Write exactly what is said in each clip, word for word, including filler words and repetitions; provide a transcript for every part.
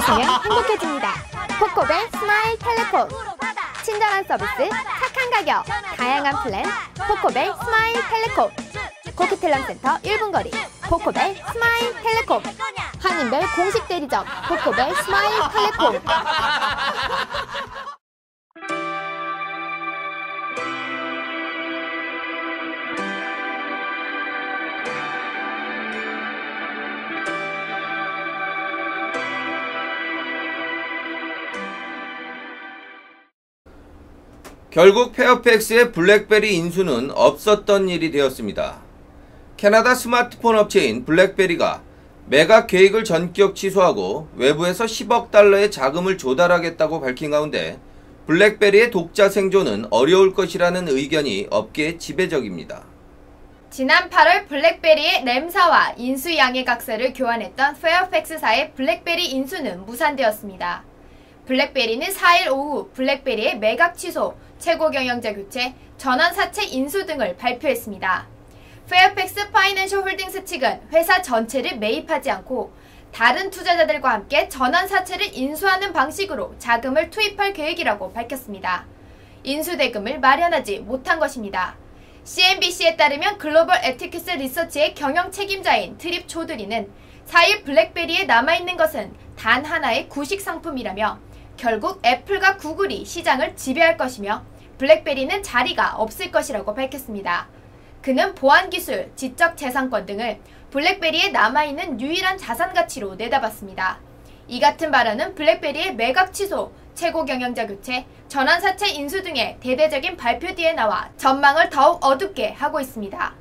쓰면 행복해집니다. 코코벨 스마일 텔레폰. 친절한 서비스, 착한 가격, 다양한 플랜. 코코벨 스마일 텔레콤. 코크텔남센터 일 분 거리. 코코벨 스마일 텔레콤. 한인벨 공식 대리점. 코코벨 스마일 텔레콤. 결국 페어팩스의 블랙베리 인수는 없었던 일이 되었습니다. 캐나다 스마트폰 업체인 블랙베리가 매각 계획을 전격 취소하고 외부에서 십억 달러의 자금을 조달하겠다고 밝힌 가운데 블랙베리의 독자 생존은 어려울 것이라는 의견이 업계의 지배적입니다. 지난 팔월 블랙베리의 램사와 인수 양해각서를 교환했던 페어팩스사의 블랙베리 인수는 무산되었습니다. 블랙베리는 사 일 오후 블랙베리의 매각 취소, 최고 경영자 교체, 전환 사채 인수 등을 발표했습니다. 페어팩스 파이낸셜 홀딩스 측은 회사 전체를 매입하지 않고 다른 투자자들과 함께 전환 사채를 인수하는 방식으로 자금을 투입할 계획이라고 밝혔습니다. 인수 대금을 마련하지 못한 것입니다. 씨엔비씨에 따르면 글로벌 에티크스 리서치의 경영 책임자인 트립 초드리는 사 일 블랙베리에 남아있는 것은 단 하나의 구식 상품이라며 결국 애플과 구글이 시장을 지배할 것이며 블랙베리는 자리가 없을 것이라고 밝혔습니다. 그는 보안기술, 지적재산권 등을 블랙베리에 남아있는 유일한 자산 가치로 내다봤습니다. 이 같은 발언은 블랙베리의 매각 취소, 최고 경영자 교체, 전환사채 인수 등의 대대적인 발표 뒤에 나와 전망을 더욱 어둡게 하고 있습니다.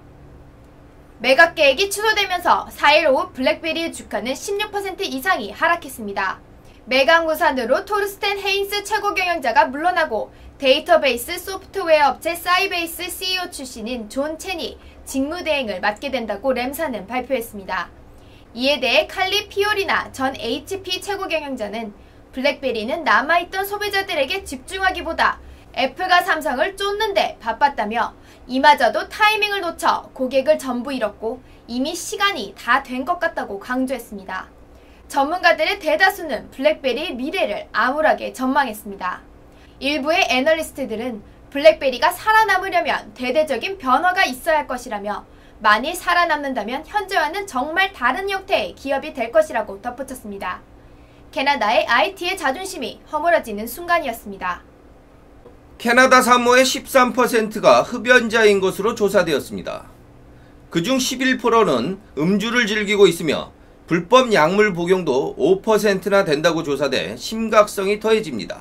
매각 계획이 취소되면서 사 일 오후 블랙베리의 주가는 십육 퍼센트 이상이 하락했습니다. 매각 무산으로 토르스텐 헤인스 최고 경영자가 물러나고 데이터베이스 소프트웨어 업체 사이베이스 씨이오 출신인 존 첸이 직무대행을 맡게 된다고 램사는 발표했습니다. 이에 대해 칼리 피오리나 전 에이치피 최고 경영자는 블랙베리는 남아있던 소비자들에게 집중하기보다 애플과 삼성을 쫓는데 바빴다며 이마저도 타이밍을 놓쳐 고객을 전부 잃었고 이미 시간이 다 된 것 같다고 강조했습니다. 전문가들의 대다수는 블랙베리의 미래를 암울하게 전망했습니다. 일부의 애널리스트들은 블랙베리가 살아남으려면 대대적인 변화가 있어야 할 것이라며 만일 살아남는다면 현재와는 정말 다른 형태의 기업이 될 것이라고 덧붙였습니다. 캐나다의 아이티의 자존심이 허물어지는 순간이었습니다. 캐나다 산모의 십삼 퍼센트가 흡연자인 것으로 조사되었습니다. 그중 십일 퍼센트는 음주를 즐기고 있으며 불법 약물 복용도 오 퍼센트나 된다고 조사돼 심각성이 더해집니다.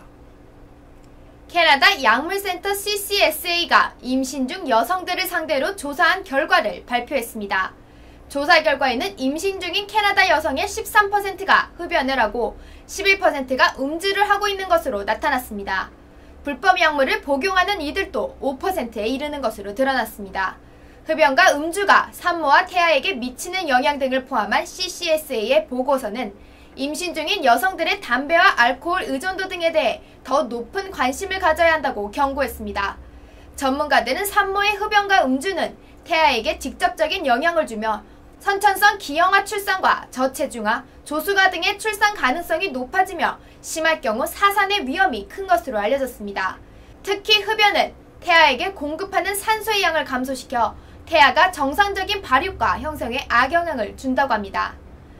캐나다 약물센터 씨씨에스에이가 임신 중 여성들을 상대로 조사한 결과를 발표했습니다. 조사 결과에는 임신 중인 캐나다 여성의 십삼 퍼센트가 흡연을 하고 십일 퍼센트가 음주를 하고 있는 것으로 나타났습니다. 불법 약물을 복용하는 이들도 오 퍼센트에 이르는 것으로 드러났습니다. 흡연과 음주가 산모와 태아에게 미치는 영향 등을 포함한 씨씨에스에이의 보고서는 임신 중인 여성들의 담배와 알코올 의존도 등에 대해 더 높은 관심을 가져야 한다고 경고했습니다. 전문가들은 산모의 흡연과 음주는 태아에게 직접적인 영향을 주며 선천성 기형아 출산과 저체중아, 조수가 등의 출산 가능성이 높아지며 심할 경우 사산의 위험이 큰 것으로 알려졌습니다. 특히 흡연은 태아에게 공급하는 산소의 양을 감소시켜 태아가 정상적인 발육과 형성에 악영향을 준다고 합니다.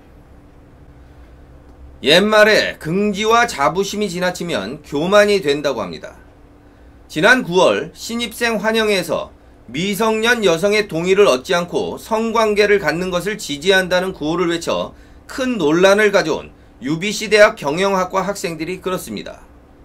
옛말에 긍지와 자부심이 지나치면 교만이 된다고 합니다. 지난 구월 신입생 환영회에서 미성년 여성의 동의를 얻지 않고 성관계를 갖는 것을 지지한다는 구호를 외쳐 큰 논란을 가져온 유비씨 대학 경영학과 학생들이 그렇습니다.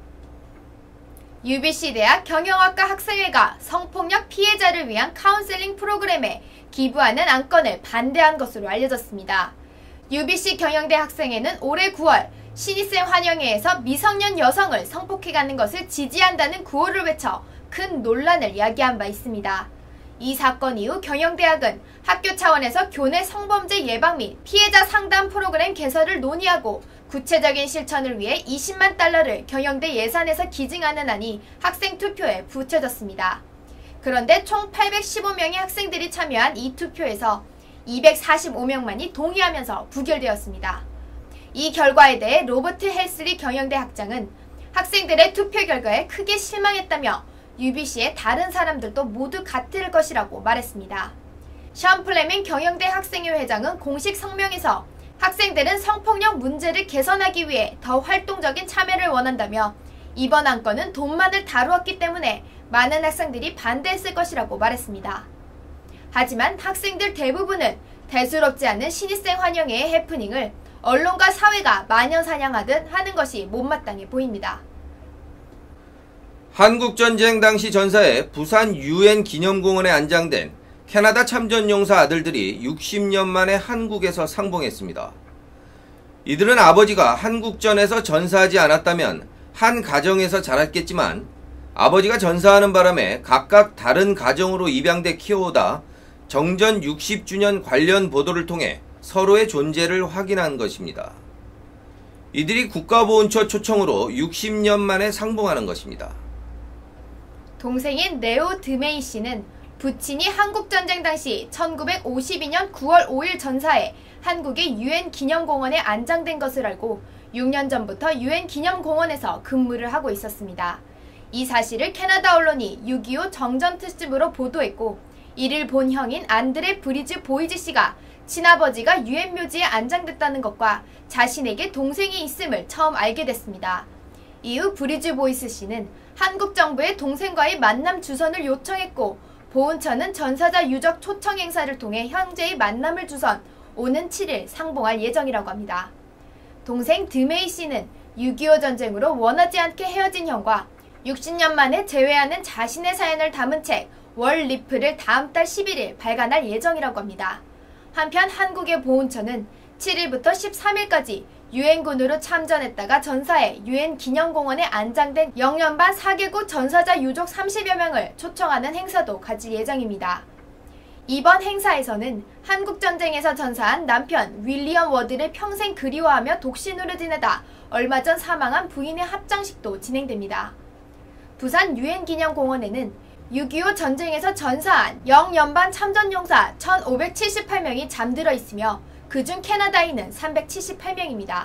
유비씨 대학 경영학과 학생회가 성폭력 피해자를 위한 카운셀링 프로그램에 기부하는 안건을 반대한 것으로 알려졌습니다. 유비씨 경영대 학생회는 올해 구월 신입생 환영회에서 미성년 여성을 성폭행하는 것을 지지한다는 구호를 외쳐 큰 논란을 야기한 바 있습니다. 이 사건 이후 경영대학은 학교 차원에서 교내 성범죄 예방 및 피해자 상담 프로그램 개설을 논의하고 구체적인 실천을 위해 이십만 달러를 경영대 예산에서 기증하는 안이 학생 투표에 붙여졌습니다. 그런데 총 팔백십오 명의 학생들이 참여한 이 투표에서 이백사십오 명만이 동의하면서 부결되었습니다. 이 결과에 대해 로버트 헬슬리 경영대 학장은 학생들의 투표 결과에 크게 실망했다며 유비씨의 다른 사람들도 모두 같을 것이라고 말했습니다. 션 플레밍 경영대 학생회 회장은 공식 성명에서 학생들은 성폭력 문제를 개선하기 위해 더 활동적인 참여를 원한다며 이번 안건은 돈만을 다루었기 때문에 많은 학생들이 반대했을 것이라고 말했습니다. 하지만 학생들 대부분은 대수롭지 않은 신입생 환영회의 해프닝을 언론과 사회가 마녀사냥하듯 하는 것이 못마땅해 보입니다. 한국전쟁 당시 전사에 부산 유엔 기념공원에 안장된 캐나다 참전용사 아들들이 육십 년 만에 한국에서 상봉했습니다. 이들은 아버지가 한국전에서 전사하지 않았다면 한 가정에서 자랐겠지만 아버지가 전사하는 바람에 각각 다른 가정으로 입양돼 키워오다 정전 육십 주년 관련 보도를 통해 서로의 존재를 확인한 것입니다. 이들이 국가보훈처 초청으로 육십 년 만에 상봉하는 것입니다. 동생인 레오 드메이 씨는 부친이 한국전쟁 당시 천구백오십이 년 구월 오일 전사에 한국의 유엔 기념공원에 안장된 것을 알고 육 년 전부터 유엔 기념공원에서 근무를 하고 있었습니다. 이 사실을 캐나다 언론이 육이오 정전 특집으로 보도했고 이를 본 형인 안드레 브리즈 보이즈 씨가 친아버지가 유엔 묘지에 안장됐다는 것과 자신에게 동생이 있음을 처음 알게 됐습니다. 이후 브리즈 보이스 씨는 한국 정부의 동생과의 만남 주선을 요청했고 보훈처는 전사자 유적 초청 행사를 통해 형제의 만남을 주선 오는 칠일 상봉할 예정이라고 합니다. 동생 드메이 씨는 육이오 전쟁으로 원하지 않게 헤어진 형과 육십 년 만에 재회하는 자신의 사연을 담은 책 월 리프를 다음 달 십일일 발간할 예정이라고 합니다. 한편 한국의 보훈처는 칠일부터 십삼일까지 유엔군으로 참전했다가 전사해 유엔 기념공원에 안장된 영연반 사 개국 전사자 유족 삼십여 명을 초청하는 행사도 가질 예정입니다. 이번 행사에서는 한국전쟁에서 전사한 남편 윌리엄 워드를 평생 그리워하며 독신으로 지내다 얼마 전 사망한 부인의 합장식도 진행됩니다. 부산 유엔기념공원에는 육이오 전쟁에서 전사한 영연반 참전용사 천오백칠십팔 명이 잠들어 있으며 그중 캐나다인은 삼백칠십팔 명입니다.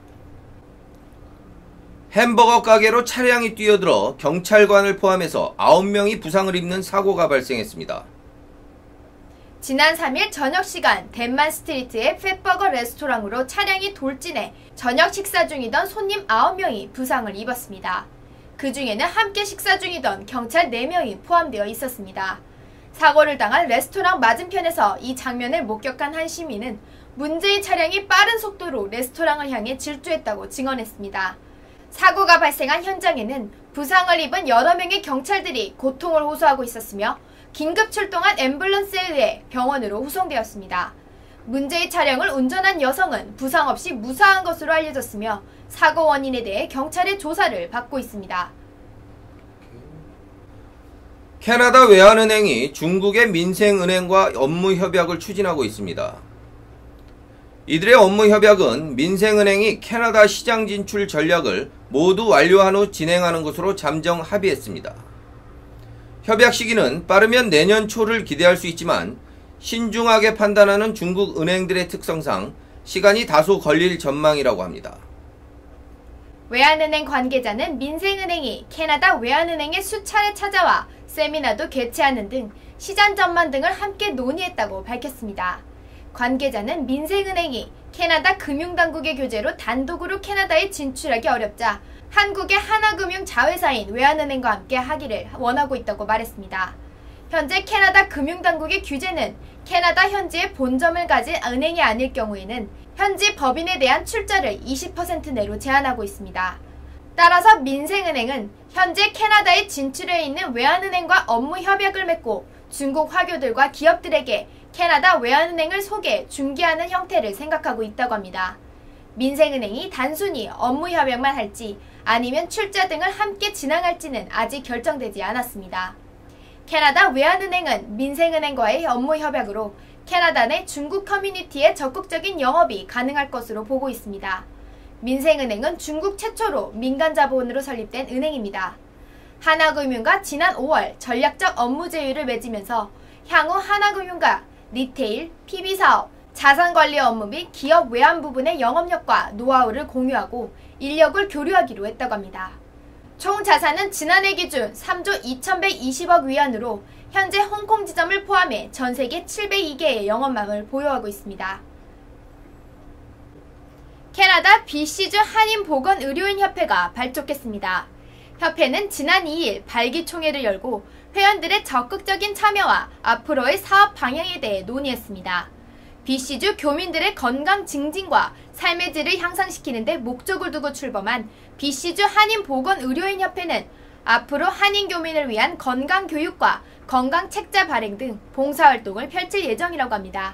햄버거 가게로 차량이 뛰어들어 경찰관을 포함해서 아홉 명이 부상을 입는 사고가 발생했습니다. 지난 삼일 저녁 시간 덴만 스트리트의 팻버거 레스토랑으로 차량이 돌진해 저녁 식사 중이던 손님 아홉 명이 부상을 입었습니다. 그 중에는 함께 식사 중이던 경찰 네 명이 포함되어 있었습니다. 사고를 당한 레스토랑 맞은편에서 이 장면을 목격한 한 시민은 문제의 차량이 빠른 속도로 레스토랑을 향해 질주했다고 증언했습니다. 사고가 발생한 현장에는 부상을 입은 여러 명의 경찰들이 고통을 호소하고 있었으며 긴급 출동한 앰뷸런스에 의해 병원으로 후송되었습니다. 문제의 차량을 운전한 여성은 부상 없이 무사한 것으로 알려졌으며 사고 원인에 대해 경찰의 조사를 받고 있습니다. 캐나다 외환은행이 중국의 민생은행과 업무 협약을 추진하고 있습니다. 이들의 업무 협약은 민생은행이 캐나다 시장 진출 전략을 모두 완료한 후 진행하는 것으로 잠정 합의했습니다. 협약 시기는 빠르면 내년 초를 기대할 수 있지만 신중하게 판단하는 중국 은행들의 특성상 시간이 다소 걸릴 전망이라고 합니다. 외환은행 관계자는 민생은행이 캐나다 외환은행에 수차례 찾아와 세미나도 개최하는 등 시장 전망 등을 함께 논의했다고 밝혔습니다. 관계자는 민생은행이 캐나다 금융당국의 규제로 단독으로 캐나다에 진출하기 어렵자 한국의 하나금융 자회사인 외환은행과 함께 하기를 원하고 있다고 말했습니다. 현재 캐나다 금융당국의 규제는 캐나다 현지에 본점을 가진 은행이 아닐 경우에는 현지 법인에 대한 출자를 이십 퍼센트 내로 제한하고 있습니다. 따라서 민생은행은 현재 캐나다에 진출해 있는 외환은행과 업무 협약을 맺고 중국 화교들과 기업들에게 캐나다 외환은행을 소개, 중개하는 형태를 생각하고 있다고 합니다. 민생은행이 단순히 업무 협약만 할지 아니면 출자 등을 함께 진행할지는 아직 결정되지 않았습니다. 캐나다 외환은행은 민생은행과의 업무 협약으로 캐나다 내 중국 커뮤니티의 적극적인 영업이 가능할 것으로 보고 있습니다. 민생은행은 중국 최초로 민간 자본으로 설립된 은행입니다. 하나금융과 지난 오월 전략적 업무 제휴를 맺으면서 향후 하나금융과 리테일, 피비사업, 자산관리 업무 및 기업 외환 부분의 영업력과 노하우를 공유하고 인력을 교류하기로 했다고 합니다. 총 자산은 지난해 기준 삼조 이천백이십억 위안으로 현재 홍콩 지점을 포함해 전 세계 칠백이 개의 영업망을 보유하고 있습니다. 캐나다 비씨주 한인보건의료인협회가 발족했습니다. 협회는 지난 이 일 발기총회를 열고 회원들의 적극적인 참여와 앞으로의 사업 방향에 대해 논의했습니다. 비씨주 교민들의 건강 증진과 삶의 질을 향상시키는 데 목적을 두고 출범한 비씨주 한인보건의료인협회는 앞으로 한인 교민을 위한 건강 교육과 건강 책자 발행 등 봉사활동을 펼칠 예정이라고 합니다.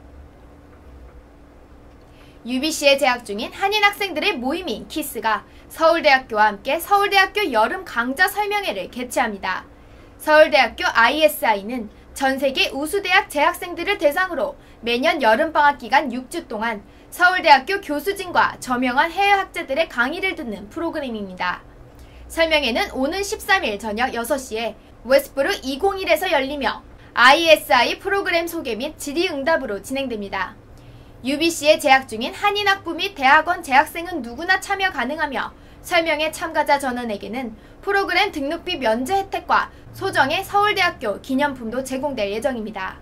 유비씨에 재학 중인 한인 학생들의 모임인 키스가 서울대학교와 함께 서울대학교 여름 강좌 설명회를 개최합니다. 서울대학교 아이에스아이는 전 세계 우수대학 재학생들을 대상으로 매년 여름방학 기간 육 주 동안 서울대학교 교수진과 저명한 해외 학자들의 강의를 듣는 프로그램입니다. 설명회는 오는 십삼 일 저녁 여섯 시에 웨스트브룩 이공일에서 열리며 아이에스아이 프로그램 소개 및 질의응답으로 진행됩니다. 유비씨에 재학 중인 한인학부 및 대학원 재학생은 누구나 참여 가능하며 설명회 참가자 전원에게는 프로그램 등록비 면제 혜택과 소정의 서울대학교 기념품도 제공될 예정입니다.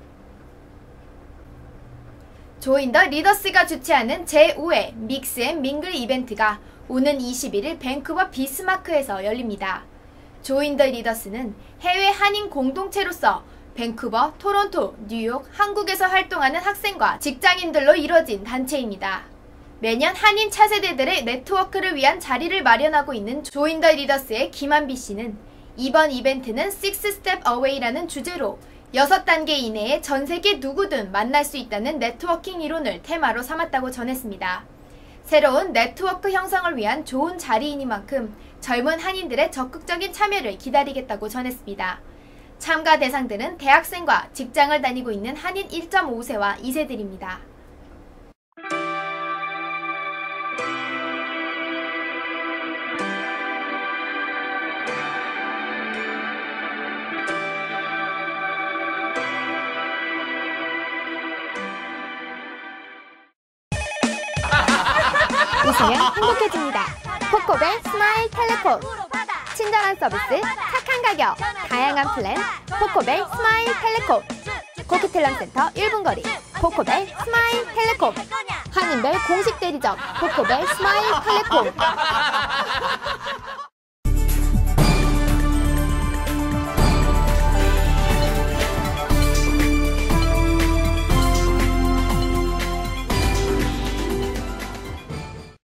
조인 더 리더스가 주최하는 제오 회 믹스 앤 밍글 이벤트가 오는 이십일 일 밴쿠버 비스마크에서 열립니다. 조인 더 리더스는 해외 한인 공동체로서 밴쿠버, 토론토, 뉴욕, 한국에서 활동하는 학생과 직장인들로 이뤄진 단체입니다. 매년 한인 차세대들의 네트워크를 위한 자리를 마련하고 있는 조인 더 리더스의 김한비 씨는 이번 이벤트는 Six Step Away라는 주제로 여섯 단계 이내에 전 세계 누구든 만날 수 있다는 네트워킹 이론을 테마로 삼았다고 전했습니다. 새로운 네트워크 형성을 위한 좋은 자리이니만큼 젊은 한인들의 적극적인 참여를 기다리겠다고 전했습니다. 참가 대상들은 대학생과 직장을 다니고 있는 한인 일 점 오 세와 이 세들입니다. 웃으면 행복해집니다. 코코벨 스마일 텔레콤. 친절한 서비스, 착한 가격, 다양한 플랜, 코코벨 스마일 텔레콤. 코키텔럼센터 일 분 거리, 코코벨 스마일 텔레콤. 한인벨 공식 대리점, 코코벨 스마일 텔레콤.